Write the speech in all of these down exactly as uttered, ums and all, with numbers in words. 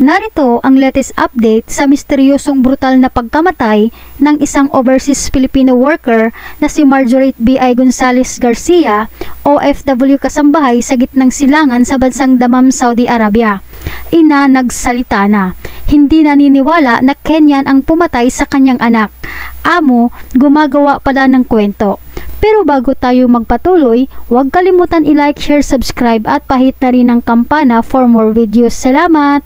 Narito ang latest update sa misteryosong brutal na pagkamatay ng isang overseas Filipino worker na si Marjorie B I Gonzales Garcia, O F W kasambahay sa gitnang silangan sa bansang Dammam, Saudi Arabia. Ina nagsalita na, hindi naniniwala na Kenyan ang pumatay sa kanyang anak. Amo, gumagawa pala ng kwento. Pero bago tayo magpatuloy, huwag kalimutan i-like, share, subscribe at pahit na rin ang kampana for more videos. Salamat!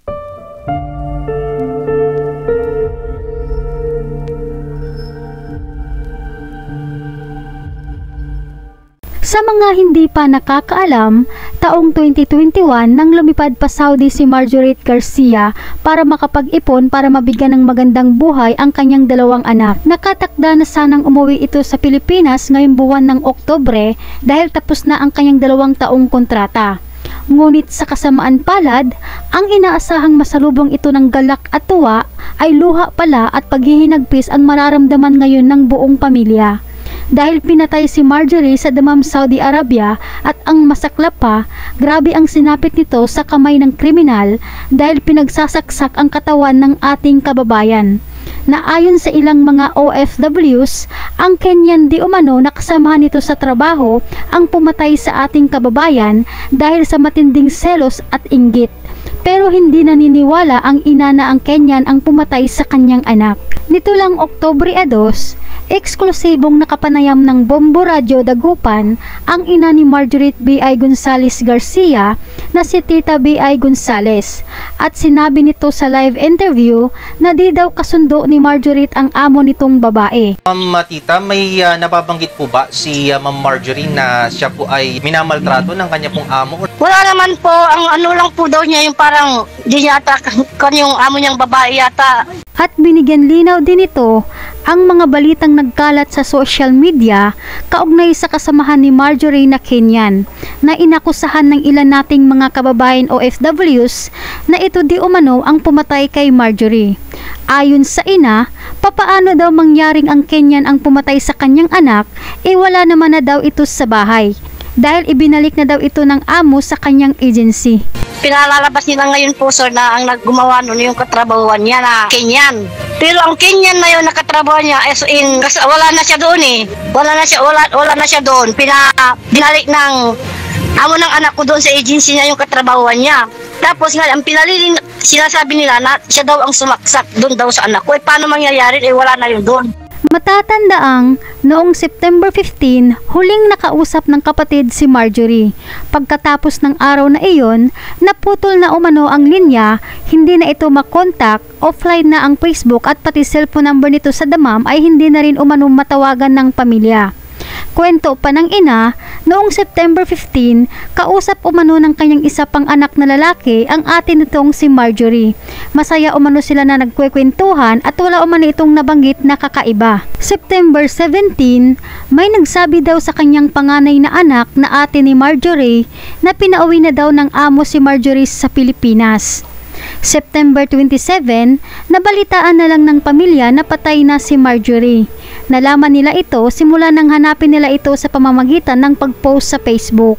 Sa mga hindi pa nakakaalam, taong twenty twenty-one nang lumipad pa Saudi si Marjorie Garcia para makapag-ipon para mabigyan ng magandang buhay ang kanyang dalawang anak. Nakatakda na sanang umuwi ito sa Pilipinas ngayong buwan ng Oktubre dahil tapos na ang kanyang dalawang taong kontrata. Ngunit sa kasamaan palad, ang inaasahang masalubong ito ng galak at tuwa ay luha pala at paghihinagpis ang mararamdaman ngayon ng buong pamilya. Dahil pinatay si Marjorie sa Dammam, Saudi Arabia at ang masaklap pa, grabe ang sinapit nito sa kamay ng kriminal dahil pinagsasaksak ang katawan ng ating kababayan. Na ayon sa ilang mga O F Ws, ang Kenyan di umano na kasamahan nito sa trabaho ang pumatay sa ating kababayan dahil sa matinding selos at inggit. Pero hindi naniniwala ang ina na ang Kenyan ang pumatay sa kanyang anak. Nito lang Oktubre dos, eksklusibong nakapanayam ng Bombo Radyo Dagupan ang ina ni Marjorie B I Gonzales Garcia na si Tita B I Gonzales at sinabi nito sa live interview na di daw kasundo ni Marjorie ang amo nitong babae. Ma'am Tita, may uh, nababanggit po ba si uh, Ma'am Marjorie na siya po ay minamaltrato ng kanya pong amo? Wala naman po, ang ano lang po daw niya yung parang di niya ata kanyang amo niyang babae yata. At binigyan linaw din ito ang mga balitang nagkalat sa social media kaugnay sa kasamahan ni Marjorie na Kenyan na inakusahan ng ilan nating mga kababayan O F Ws na ito di umano ang pumatay kay Marjorie. Ayon sa ina, papaano daw mangyaring ang Kenyan ang pumatay sa kanyang anak, e wala naman na daw ito sa bahay dahil ibinalik na daw ito ng amo sa kanyang agency. Pinalalabas nila ngayon po sir na ang naggumawa nun yung katrabahuan niya na Kenyan. Pero ang Kenyan na yun nakatrabaho niya as in, kasi wala na siya doon eh. Wala na siya, wala, wala na siya doon. Pina, binalik ng amo ng anak ko doon sa agency niya yung katrabahuan niya. Tapos nga, ang pinaliling, sinasabi nila na siya daw ang sumaksak doon daw sa anak ko. Eh paano mangyayari? Eh wala na yun doon. Matatandaang noong September fifteenth, huling nakausap ng kapatid si Marjorie. Pagkatapos ng araw na iyon, naputol na umano ang linya, hindi na ito makontak, offline na ang Facebook at pati cellphone number nito sa Dammam ay hindi na rin umano matawagan ng pamilya. Kwento pa ng ina, noong September fifteenth, kausap umano ng kanyang isa pang anak na lalaki ang ate nitong si Marjorie. Masaya umano sila na nagkwekwentuhan at wala umano itong nabanggit na kakaiba. September seventeenth, may nagsabi daw sa kanyang panganay na anak na ate ni Marjorie na pinauwi na daw ng amo si Marjorie sa Pilipinas. September twenty-seventh, nabalitaan na lang ng pamilya na patay na si Marjorie. Nalaman nila ito simula nang hanapin nila ito sa pamamagitan ng pag-post sa Facebook.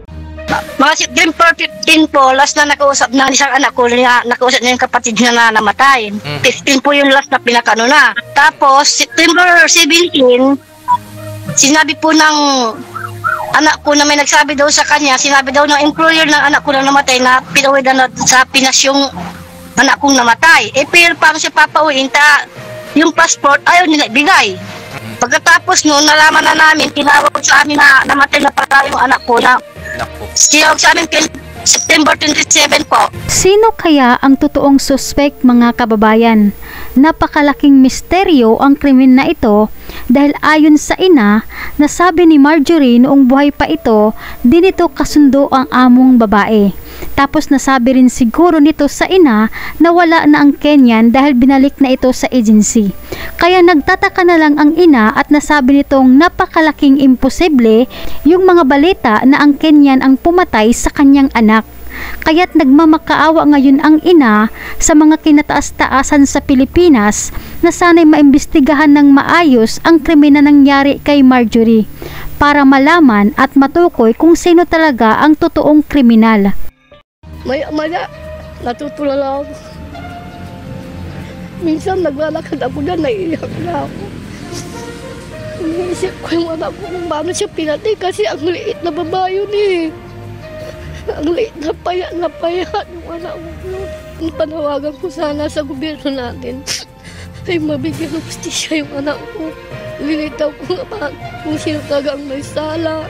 Mga September fifteenth po, last na nakausap na isang anak ko, na, nakausap niya yung kapatid niya na namatay. Mm. fifteen po yung last na pinakano na. Tapos, September seventeenth, sinabi po ng anak ko na may nagsabi daw sa kanya, sinabi daw ng employer ng anak ko na namatay na pinauwi na sa Pinas yung anak kong namatay. Eh, pero paano siya papauwiin? Ta, yung passport, ayaw nila ibigay. Pagkatapos noon, nalaman na namin, tinawag sa amin na namatay na pala yung anak ko na tinawag sa amin September twenty-seventh po. Sino kaya ang totoong suspect, mga kababayan? Napakalaking misteryo ang krimen na ito dahil ayon sa ina, nasabi ni Marjorie noong buhay pa ito, di nito kasundo ang among babae. Tapos nasabi rin siguro nito sa ina na wala na ang Kenyan dahil binalik na ito sa agency. Kaya nagtataka na lang ang ina at nasabi nitong napakalaking imposible yung mga balita na ang Kenyan ang pumatay sa kanyang anak. Kaya't nagmamakaawa ngayon ang ina sa mga kinataas-taasan sa Pilipinas na sana'y maimbestigahan ng maayos ang krimen na nangyari kay Marjorie para malaman at matukoy kung sino talaga ang totoong kriminal. Maya-maya, natutulala ako. Minsan naglalakad ako na, naiiyak na ako. Iniisip ko yung anak ko kung paano siya pinatay kasi ang liit na babae yun eh. Ang liit na paya na paya yung anak ko. Ang panawagan ko sana sa gobyerno natin ay mabigyan ng justisya yung anak ko. Lilitaw ko nga pa kung sino talaga ang may sala.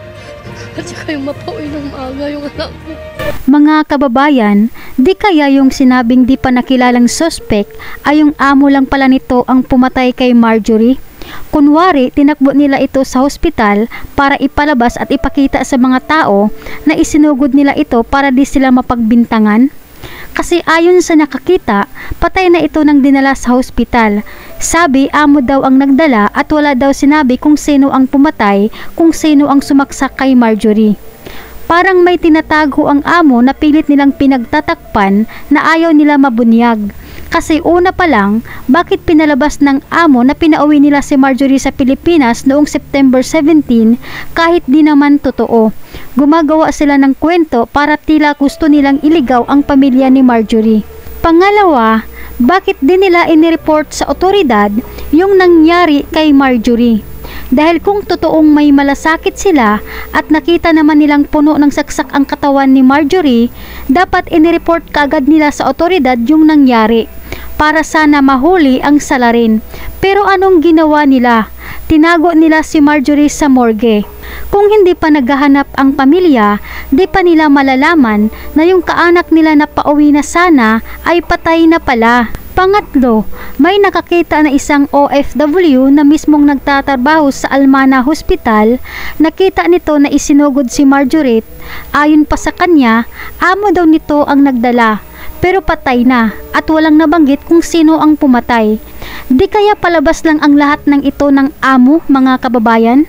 At saka yung mapauwi ng maaga yung anak ko. Mga kababayan, di kaya yung sinabing di pa nakilalang suspect ay yung amo lang pala nito ang pumatay kay Marjorie? Kunwari, tinakbo nila ito sa hospital para ipalabas at ipakita sa mga tao na isinugod nila ito para di sila mapagbintangan. Kasi ayon sa nakakita, patay na ito nang dinala sa hospital. Sabi, amo daw ang nagdala at wala daw sinabi kung sino ang pumatay, kung sino ang sumaksak kay Marjorie. Parang may tinatago ang amo na pilit nilang pinagtatakpan na ayaw nila mabunyag. Kasi una pa lang, bakit pinalabas ng amo na pinauwi nila si Marjorie sa Pilipinas noong September seventeenth kahit di naman totoo? Gumagawa sila ng kwento para tila gusto nilang iligaw ang pamilya ni Marjorie. Pangalawa, bakit di nila inireport sa otoridad yung nangyari kay Marjorie? Dahil kung totoong may malasakit sila at nakita naman nilang puno ng saksak ang katawan ni Marjorie, dapat inireport kaagad nila sa otoridad yung nangyari para sana mahuli ang salarin. Pero anong ginawa nila? Tinago nila si Marjorie sa morgue. Kung hindi pa naghahanap ang pamilya, di pa nila malalaman na yung kaanak nila na pauwi na sana ay patay na pala. Pangatlo, may nakakita na isang O F W na mismong nagtatrabaho sa Almana Hospital. Nakita nito na isinugod si Marjorie. Ayon pa sa kanya, amo daw nito ang nagdala. Pero patay na at walang nabanggit kung sino ang pumatay. Di kaya palabas lang ang lahat ng ito ng amo, mga kababayan?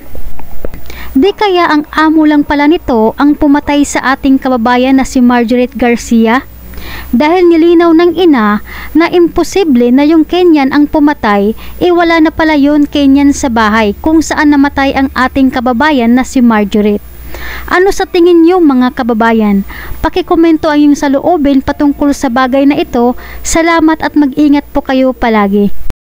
Di kaya ang amo lang pala nito ang pumatay sa ating kababayan na si Marjorie Garcia? Dahil nilinaw ng ina na imposible na yung Kenyan ang pumatay, e wala na pala yun Kenyan sa bahay kung saan namatay ang ating kababayan na si Marjorie. Ano sa tingin niyo mga kababayan? Pakikomento ang iyong saloobin patungkol sa bagay na ito. Salamat at mag-ingat po kayo palagi.